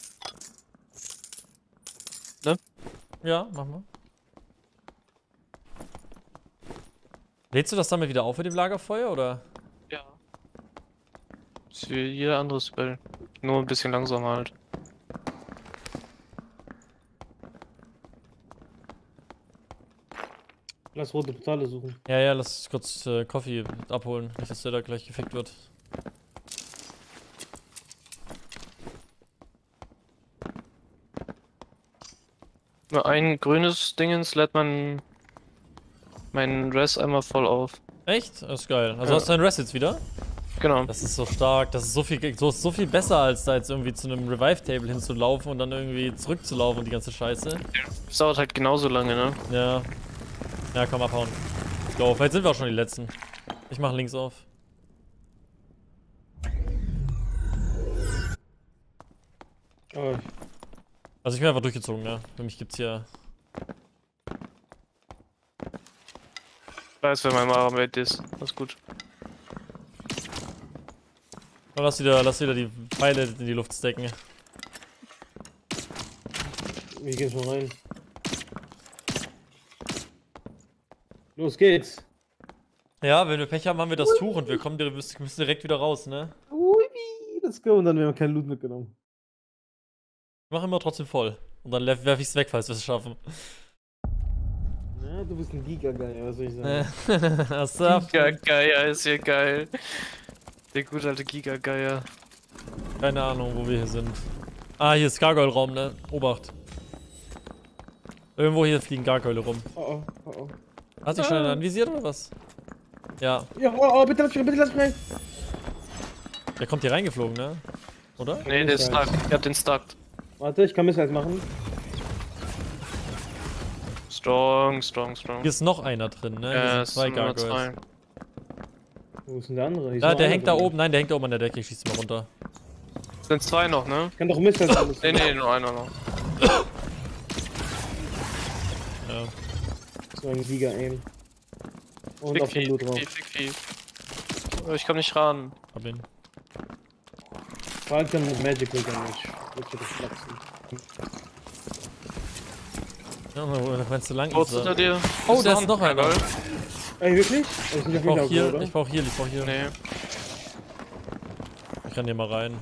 Ja, mach mal. Lädst du das damit wieder auf mit dem Lagerfeuer, oder? Ja. Ist wie jeder andere Spell. Nur ein bisschen langsamer halt. Lass rote Portale suchen. Ja, ja, lass kurz äh, Coffee abholen. Nicht, dass der da gleich gefickt wird. Nur ein grünes Dingens lädt man meinen Res einmal voll auf. Echt? Das ist geil. Also Ja. hast du deinen Rest jetzt wieder? Genau. Das ist so stark. Das ist so viel, so, so viel besser, als da jetzt irgendwie zu einem Revive-Table hinzulaufen und dann irgendwie zurückzulaufen und die ganze Scheiße. Das dauert halt genauso lange, ne? Ja. Ja, komm, abhauen. Let's go. Vielleicht sind wir auch schon die Letzten. Ich mach links auf. Oh, Also ich bin einfach durchgezogen, ja. Für mich gibt's hier... Ich weiß, wer mein Maramate ist. Das ist gut. Oh, lass wieder, lass wieder die Pfeile in die Luft stecken. wir gehen schon rein. Los geht's. Ja, wenn wir Pech haben, haben wir das Tuch und wir kommen wir müssen direkt wieder raus, ne? Ui, let's go. Und dann haben wir keinen Loot mitgenommen. Ich mach immer trotzdem voll. Und dann werf ich's weg, falls wir es schaffen. Ja, du bist ein Giga-Geil, was soll ich sagen? Achso. Giga-Geier ist hier geil. Der gute alte Giga-Geier. Keine Ahnung, wo wir hier sind. Ah, hier ist Gargoyle-Raum, ne? Obacht. Irgendwo hier fliegen Gargoyle rum. Oh, oh, oh, oh. Hast du dich schon anvisiert oder was? Ja. Ja, oh, oh, bitte lass mich rein, bitte lass mich rein. Der kommt hier reingeflogen, ne? Oder? Nee, der ist stuck. Ich hab den stuck. Warte, ich kann Missiles machen. Strong, strong, strong. Hier ist noch einer drin, ne? Hier Ja, sind es zwei sind nur Gargoyles. zwei. Wo ist denn der andere? Hier ist Ja, noch der einer hängt da drin. oben. Nein, der hängt da oben an der Decke. Ich schieß ihn mal runter. Es sind zwei noch, ne? Ich kann doch Missiles machen. Nee, nee, nur einer noch. Ja. So ein Giga-Aim. Und Fick auf den Vieh, Loot fick drauf. Vieh, fick Vieh. Oh, ich komm nicht ran. Hab ihn. Vor allem mit Magical Damage. Wirklich das Flachsen. Ja, wo meinst du lang Kurz ist er? unter dir. Oh, da ist noch einer. Gargoyle. Ey, wirklich? Das ist nicht Ich auf brauch mich hier, oder? ich brauch hier, ich brauch hier. Nee. Ich kann hier mal rein.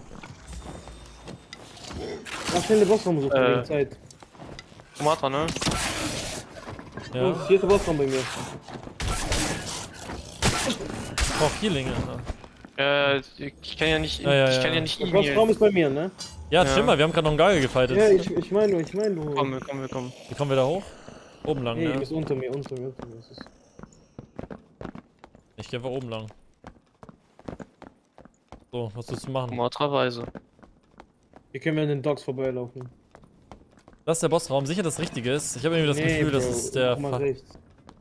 Mach schnell den Bossraum suchen, Äh. wegen Zeit. Sumatra, ne? Ja. Oh, vierter Bossraum bei mir. Ich brauch Healing, Alter. Äh, ich kann ja nicht, Ja, ja, ich kann ja. ja nicht Der ihn Bossraum healen. ist bei mir, ne? Ja, Ja. chill mal, wir haben gerade noch einen Gargoyle gefightet. Ja, ich, ich meine nur, ich meine nur. Komm, wir kommen, wir kommen. Wie kommen wir da hoch? Oben lang, Nee, ne? du bist unter mir, unter mir, unter mir. Das ist Ich geh einfach oben lang. So, was willst du machen? Sumatra-weise. Hier können wir an den Docks vorbeilaufen. Das ist der Bossraum, sicher das Richtige ist. Ich habe irgendwie das Nee, Gefühl, das Bro, ist der... guck mal Fa rechts.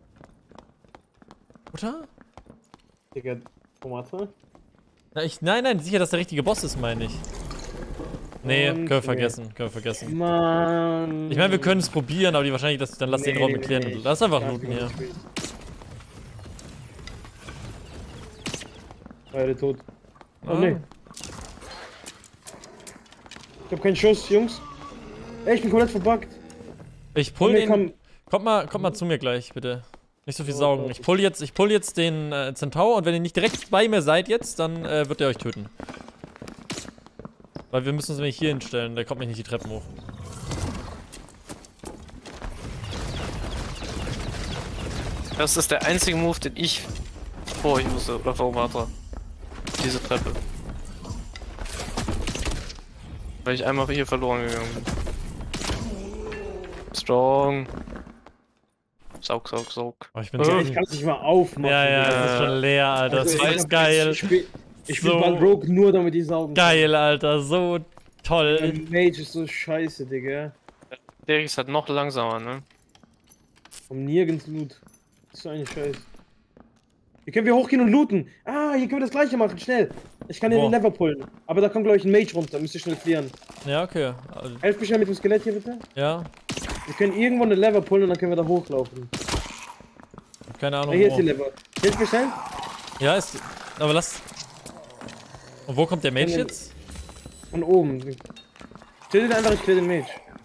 Oder? Digga, Tomate? Na, ich, nein, nein, sicher, dass der richtige Boss ist, meine ich. Nee, Und können wir nee. vergessen, können wir vergessen. Mann. Ich meine, wir können es probieren, aber die Wahrscheinlich, dass dann lass den Nee, Raum nee, erklären. nee. Lass einfach Ja, looten hier. Beide tot. Oh Ah. nee. Ich hab keinen Schuss, Jungs. Ey, ich bin komplett verbuggt. Ich pull Mir den. kam- Kommt mal, kommt mal zu mir gleich, bitte. Nicht so viel Oh, saugen. Gott. Ich pull jetzt, ich pull jetzt den äh, Centaur und wenn ihr nicht direkt bei mir seid jetzt, dann äh, wird er euch töten. Weil wir müssen uns nämlich hier hinstellen, der kommt nämlich nicht die Treppen hoch. Das ist der einzige Move, den ich voruse, oder vor Sumatra. Diese Treppe. Weil ich einmal hier verloren gegangen bin. Strong. Saug, saug, saug. Oh, ich bin Äh, so. Ich kann es nicht mal aufmachen. Ja, ja, Digga. das ist schon leer, Alter. Das Also, ist ich alles hab- geil. Ich spiel, ich spiel So bald Rogue nur, damit ich saugen kann. Geil, Alter. So toll. Mein Mage ist so scheiße, Digga. Der ist halt noch langsamer, ne? Vom nirgends Loot. Das ist so eine Scheiße. Hier können wir hochgehen und looten. Ah, ja, hier können wir das gleiche machen, schnell. Ich kann hier Wo? den Lever pullen. Aber da kommt, glaube ich, ein Mage runter. Müsst ihr schnell klären. Ja, okay. Also, Helft mich schnell mit dem Skelett hier, bitte. ja, Wir können irgendwo eine Lever pullen und dann können wir da hochlaufen. keine Ah, Ahnung. hier ist die Wo. Lever. Hilf mir schnell. Ja, ist. Aber lass. Und wo kommt der Mage Von den- jetzt? Von oben. Stell dir einfach, ich klär den Mage.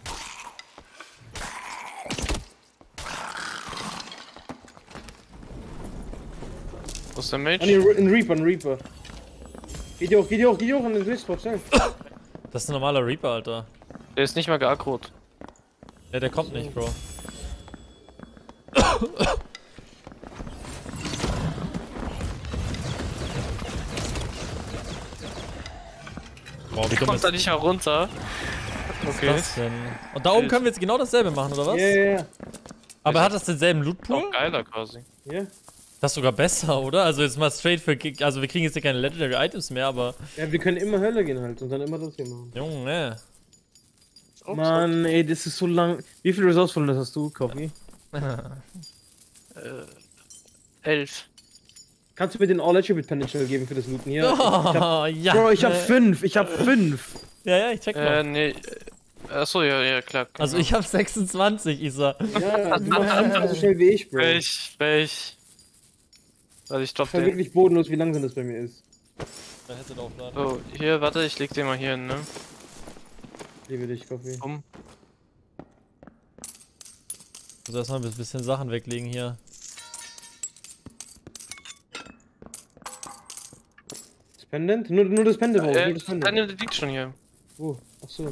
Wo ist der Ah, nee, Mage? ein Reaper, ein Reaper. Geht hier hoch, geht hier hoch, geht hier hoch an den Glitchspot, schnell. Das ist ein normaler Reaper, Alter. Der ist nicht mal geaggrot. Ja, der kommt nicht, Bro. Boah, wie dumm Kommt ist da nicht mal runter. Okay. das denn? Und da oben können wir jetzt genau dasselbe machen, oder was? Ja, ja, ja. Aber hat das denselben Lootpool? Auch geiler quasi. Ja, Das ist sogar besser, oder? Also jetzt mal straight für... Also wir kriegen jetzt hier keine Legendary Items mehr, aber... ja, wir können immer Hölle gehen halt und dann immer das hier machen. Junge. Ups, Mann, ey, das ist so lang. Wie viel Resourcefulness hast du, Coffee? Äh, elf. Kannst du mir den All-Attribute Pendant schnell geben für das Looten hier? Ich hab, Oh, ja. Bro, ich hab Äh, fünf, ich hab fünf. Ja, ja, ich check Äh, mal. nee. Achso, ja, ja, klar. Also ich hab sechsundzwanzig, Isa. Ja, du machst einfach so schnell wie ich, Bro. Welch, welch. Weil ich glaub, Ich bin den. wirklich bodenlos, wie langsam das bei mir ist. Da hätte aufladen. So, hier, warte, ich leg den mal hier hin, ne? Liebe dich, Coffee. Um. Also erstmal ein bisschen Sachen weglegen hier. Das Pendant? Nur, nur das Pendant, Bro. Äh, Nur das Pendant. deine liegt schon hier. Wo? Achso.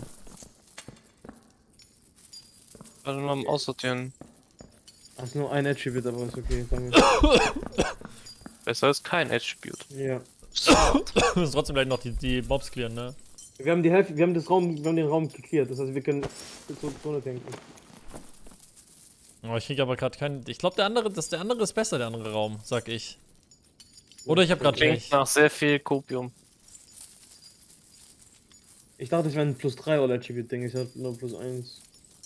Also noch am Aussortieren. Ach, ist nur ein Attribute, aber ist okay. Danke. Besser als kein Attribute. Ja. Wir müssen trotzdem gleich noch die, die Mobs clearen, ne? Wir haben die Hälfte, wir haben das Raum, wir haben den Raum geklärt. Das heißt, wir können zur Zone denken. Oh, ich krieg aber gerade keinen... Ich glaube, der andere, das, der andere ist besser, der andere Raum, sag ich. Oder ich habe gerade Klingt recht. nach sehr viel Kopium. Ich dachte, das wäre ein plus drei All-Attribute-Ding. Ich hatte nur plus eins.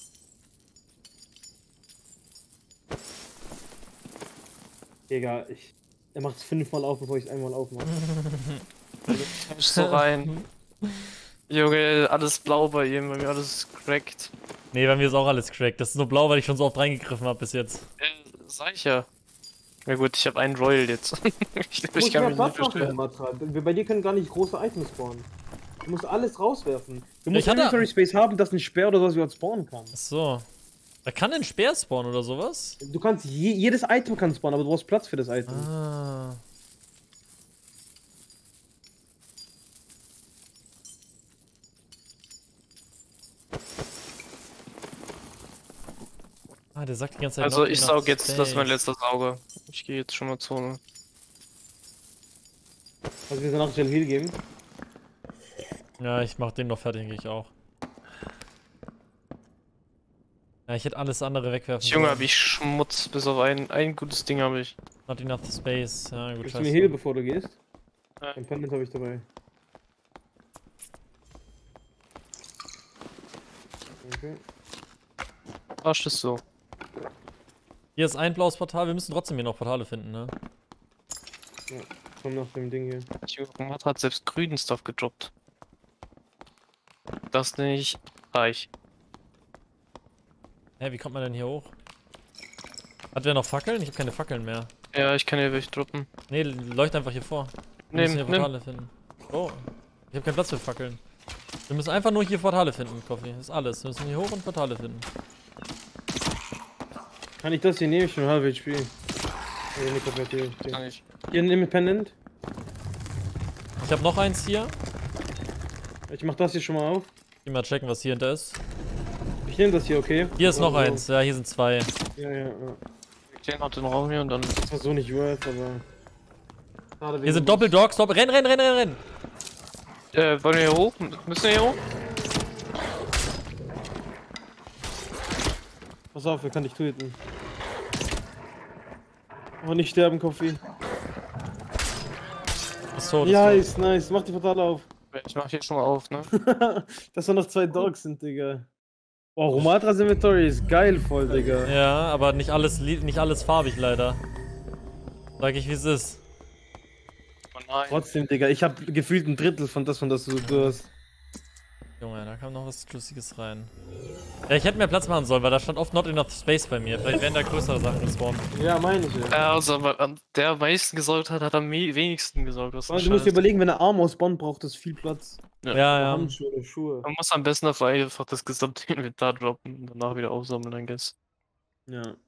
Egal, ich. Er macht es fünfmal auf, bevor ich es einmal aufmache. Ich so rein. Junge, alles blau bei ihm, bei mir alles cracked. Nee, bei mir ist auch alles cracked. Das ist nur blau, weil ich schon so oft reingegriffen habe bis jetzt. Äh, sag ich ja. Na gut, ich habe einen Royal jetzt. ich Du ich musst kann mehr mich nicht Platz machen, beschweren. Matra. Wir- Bei dir können gar nicht große Items spawnen. Du musst alles rauswerfen. Du Ich musst hatte- Inventory Space haben, dass ein Speer oder sowas überhaupt spawnen kann. Ach so. Da kann ein Speer spawnen oder sowas? Du kannst je, jedes Item kann spawnen, aber du brauchst Platz für das Item. Ah. Ah, der sagt die ganze Zeit Also not ich enough saug jetzt, das ist mein space. letzter Sauger. Ich gehe jetzt schon mal Zone. Also wir sollen auch schnell Heal geben. Ja, ich mach den noch fertig, denke ich auch. Ja, ich hätte alles andere wegwerfen Junge, sollen. hab ich Schmutz, bis auf ein, ein gutes Ding habe ich. Not enough space. Ja, gut, Willst du mir scheiße. Heal, bevor du gehst? Ja. Ein Pendant habe ich dabei. Okay. Arsch ist so. Hier ist ein blaues Portal. Wir müssen trotzdem hier noch Portale finden, ne? Ja, komm nach dem Ding hier. Junge, Mat hat selbst grünen Stuff gedroppt. Das nenne ich reich. Hä, wie kommt man denn hier hoch? Hat wer noch Fackeln? Ich habe keine Fackeln mehr. Ja, ich kann hier welche droppen. Nee, leucht einfach hier vor. Wir Nimm, müssen hier nimm. Portale finden. Oh, ich habe keinen Platz für Fackeln. Wir müssen einfach nur hier Portale finden, Coffee. Das ist alles. Wir müssen hier hoch und Portale finden. Kann ich das hier nehmen? Ich bin halb H P. Ja, nee, komplett hier. Kann ich. Hier ein Independent. Ich habe noch eins hier. Ich mach das hier schon mal auf. Geh mal checken, was hier hinter ist. Ich nehme das hier, okay? Hier ist noch Also, eins. Ja, hier sind zwei. Ja, ja, ja. Ich den noch den Raum hier und dann. Das war so nicht worth, aber. Schade, Hier wegen- sind Doppeldogs. Doppel renn, renn, renn, renn, renn. Äh, wollen wir hier hoch? Müssen wir hier hoch? Pass auf, wir können dich töten. Aber nicht sterben, Coffee. Ist tot, ist Ja, tot. ist nice. Mach die Portale auf. Ich mach hier schon mal auf, ne? Dass da noch zwei Dogs sind, Digga. Boah, Romatras Inventory ist geil voll, Digga. Ja, aber nicht alles, li- nicht alles farbig leider. Sag ich, wie es ist. Und Nein. Trotzdem, Digga, ich hab gefühlt ein Drittel von das, von das du, du hast. Junge, da kam noch was Lustiges rein. Ja, ich hätte mehr Platz machen sollen, weil da stand oft not enough space bei mir. Vielleicht wären da größere Sachen gespawnt. Ja, meine ich. Ja. Ja, also, weil der am meisten gesaugt hat, hat am me- wenigsten gesaugt. Was Du musst dir überlegen, wenn er Arm ausbauen, braucht das viel Platz. Ja. Ja, ja. Handschuhe oder Schuhe. Man muss am besten auf einfach das gesamte Inventar droppen und danach wieder aufsammeln, I guess. Ja.